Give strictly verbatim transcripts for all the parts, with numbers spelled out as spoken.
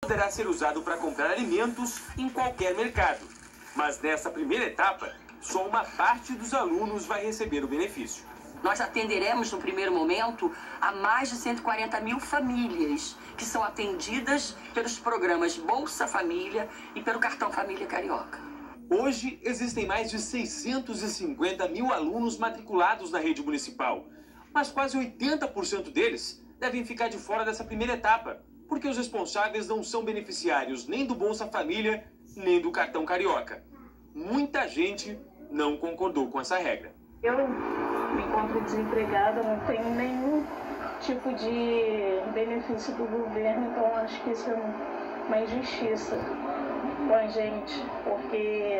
poderá ser usado para comprar alimentos em qualquer mercado. Mas nessa primeira etapa, só uma parte dos alunos vai receber o benefício. Nós atenderemos, no primeiro momento, a mais de cento e quarenta mil famílias que são atendidas pelos programas Bolsa Família e pelo Cartão Família Carioca. Hoje, existem mais de seiscentos e cinquenta mil alunos matriculados na rede municipal, mas quase oitenta por cento deles devem ficar de fora dessa primeira etapa, porque os responsáveis não são beneficiários nem do Bolsa Família, nem do Cartão Carioca. Muita gente não concordou com essa regra. Eu me encontro desempregada, não tenho nenhum tipo de benefício do governo, então acho que isso é uma injustiça com a gente, porque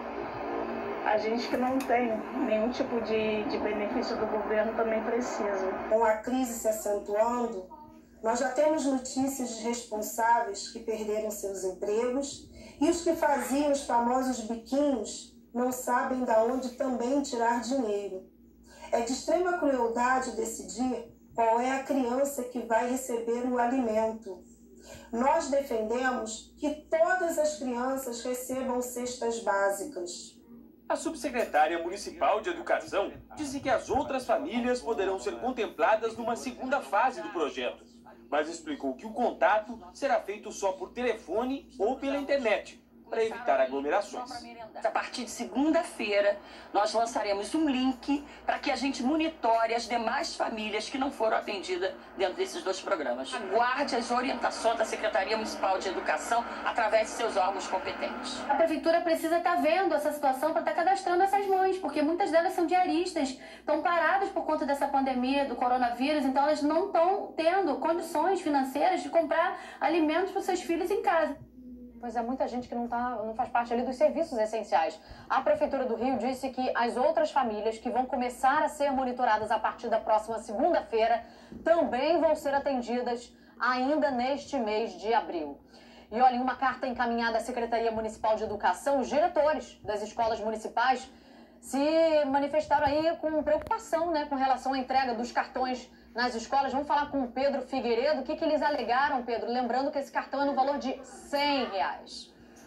a gente que não tem nenhum tipo de, de benefício do governo também precisa. Com a crise se acentuando, nós já temos notícias de responsáveis que perderam seus empregos e os que faziam os famosos biquinhos não sabem de onde também tirar dinheiro. É de extrema crueldade decidir qual é a criança que vai receber o alimento. Nós defendemos que todas as crianças recebam cestas básicas. A subsecretária municipal de Educação disse que as outras famílias poderão ser contempladas numa segunda fase do projeto, mas explicou que o contato será feito só por telefone ou pela internet, para evitar aglomerações. A partir de segunda-feira, nós lançaremos um link para que a gente monitore as demais famílias que não foram atendidas dentro desses dois programas. Aguarde as orientações da Secretaria Municipal de Educação através de seus órgãos competentes. A prefeitura precisa estar vendo essa situação para estar cadastrando essas mães, porque muitas delas são diaristas, estão paradas por conta dessa pandemia do coronavírus, então elas não estão tendo condições financeiras de comprar alimentos para os seus filhos em casa. Pois é, muita gente que não, tá, não faz parte ali dos serviços essenciais. A Prefeitura do Rio disse que as outras famílias que vão começar a ser monitoradas a partir da próxima segunda-feira também vão ser atendidas ainda neste mês de abril. E olha, em uma carta encaminhada à Secretaria Municipal de Educação, os diretores das escolas municipais se manifestaram aí com preocupação, né, com relação à entrega dos cartões nas escolas. Vamos falar com o Pedro Figueiredo. O que, que eles alegaram, Pedro? Lembrando que esse cartão é no valor de cem reais.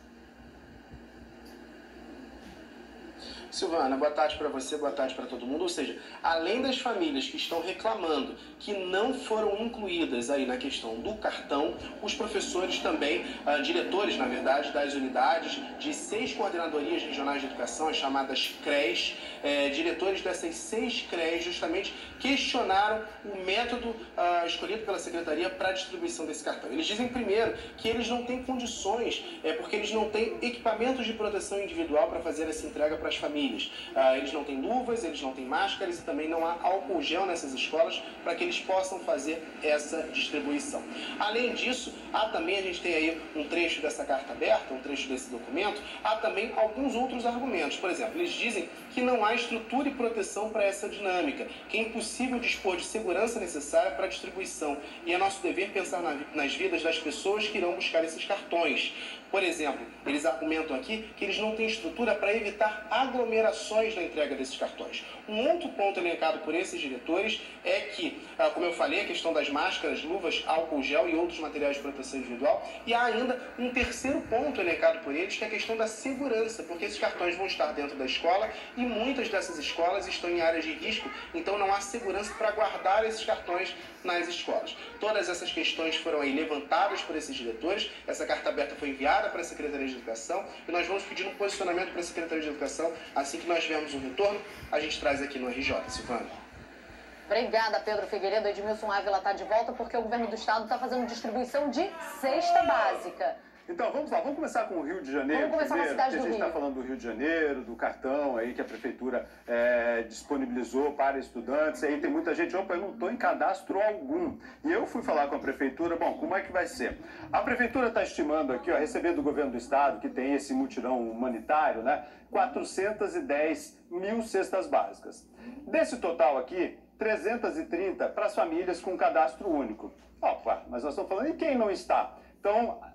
Silvana, boa tarde para você, boa tarde para todo mundo. Ou seja, além das famílias que estão reclamando que não foram incluídas aí na questão do cartão, os professores também, uh, diretores, na verdade, das unidades de seis coordenadorias regionais de educação, as chamadas C R E S, eh, diretores dessas seis C R E S justamente questionaram o método uh, escolhido pela Secretaria para a distribuição desse cartão. Eles dizem, primeiro, que eles não têm condições, é, porque eles não têm equipamentos de proteção individual para fazer essa entrega para as famílias. Uh, eles não têm luvas, eles não têm máscaras e também não há álcool gel nessas escolas para que eles possam fazer essa distribuição. Além disso, há também, a gente tem aí um trecho dessa carta aberta, um trecho desse documento, há também alguns outros argumentos. Por exemplo, eles dizem que não há estrutura e proteção para essa dinâmica, que é impossível dispor de segurança necessária para a distribuição e é nosso dever pensar na, nas vidas das pessoas que irão buscar esses cartões. Por exemplo, eles argumentam aqui que eles não têm estrutura para evitar aglomerações na entrega desses cartões. Um outro ponto elencado por esses diretores é que, como eu falei, a questão das máscaras, luvas, álcool gel e outros materiais de proteção individual. E há ainda um terceiro ponto elencado por eles, que é a questão da segurança, porque esses cartões vão estar dentro da escola e muitas dessas escolas estão em áreas de risco, então não há segurança para guardar esses cartões nas escolas. Todas essas questões foram aí levantadas por esses diretores, essa carta aberta foi enviada para a Secretaria de Educação e nós vamos pedir um posicionamento para a Secretaria de Educação. Assim que nós tivermos um retorno, a gente traz aqui no R J. Silvana. Obrigada, Pedro Figueiredo. Edmilson Ávila está de volta porque o governo do estado está fazendo distribuição de cesta básica. Então, vamos lá, vamos começar com o Rio de Janeiro. Vamos começar primeiro, na cidade do a gente está falando do Rio de Janeiro, do cartão aí que a prefeitura é, disponibilizou para estudantes. Aí tem muita gente, opa, eu não estou em cadastro algum. E eu fui falar com a prefeitura, bom, como é que vai ser? A prefeitura está estimando aqui, ó, recebendo do governo do estado, que tem esse mutirão humanitário, né, quatrocentas e dez mil cestas básicas. Desse total aqui, trezentas e trinta para as famílias com cadastro único. Opa, mas nós estamos falando, e quem não está? Então,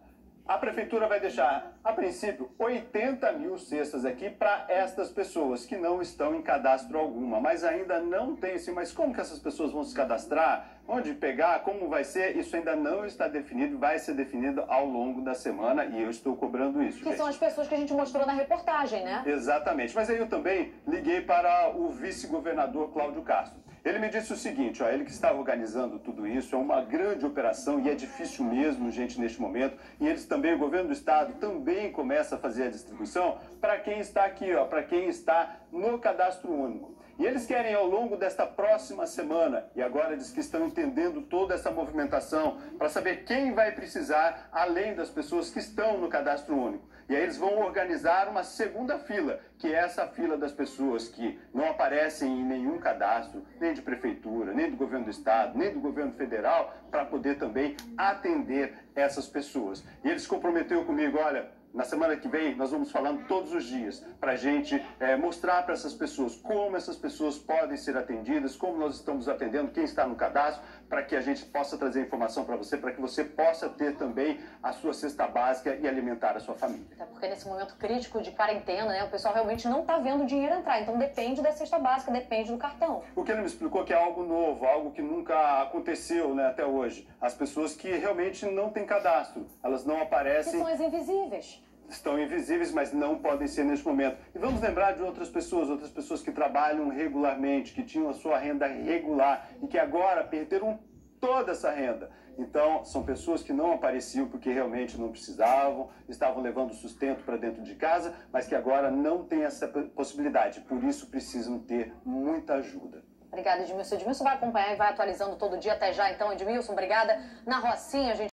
A prefeitura vai deixar, a princípio, oitenta mil cestas aqui para estas pessoas que não estão em cadastro alguma, mas ainda não tem assim, mas como que essas pessoas vão se cadastrar? Onde pegar? Como vai ser? Isso ainda não está definido, vai ser definido ao longo da semana e eu estou cobrando isso, Que gente. são as pessoas que a gente mostrou na reportagem, né? Exatamente. Mas aí eu também liguei para o vice-governador Cláudio Castro. Ele me disse o seguinte, ó, ele que estava organizando tudo isso, é uma grande operação e é difícil mesmo, gente, neste momento. E eles também, o governo do estado, também começa a fazer a distribuição para quem está aqui, ó, para quem está no cadastro único. E eles querem, ao longo desta próxima semana, e agora diz que estão entendendo toda essa movimentação, para saber quem vai precisar, além das pessoas que estão no cadastro único. E aí eles vão organizar uma segunda fila, que é essa fila das pessoas que não aparecem em nenhum cadastro, nem de prefeitura, nem do governo do estado, nem do governo federal, para poder também atender essas pessoas. E eles comprometeram comigo, olha, na semana que vem nós vamos falando todos os dias para a gente é, mostrar para essas pessoas como essas pessoas podem ser atendidas, como nós estamos atendendo quem está no cadastro, para que a gente possa trazer informação para você, para que você possa ter também a sua cesta básica e alimentar a sua família. Até porque nesse momento crítico de quarentena, né, o pessoal realmente não está vendo o dinheiro entrar, então depende da cesta básica, depende do cartão. O que ele me explicou que é algo novo, algo que nunca aconteceu, né, até hoje. As pessoas que realmente não têm cadastro, elas não aparecem... Que são as invisíveis. Estão invisíveis, mas não podem ser neste momento. E vamos lembrar de outras pessoas, outras pessoas que trabalham regularmente, que tinham a sua renda regular e que agora perderam toda essa renda. Então, são pessoas que não apareciam porque realmente não precisavam, estavam levando sustento para dentro de casa, mas que agora não têm essa possibilidade. Por isso, precisam ter muita ajuda. Obrigada, Edmilson. Edmilson vai acompanhar e vai atualizando todo dia. Até já, então, Edmilson. Obrigada. Na Rocinha, a gente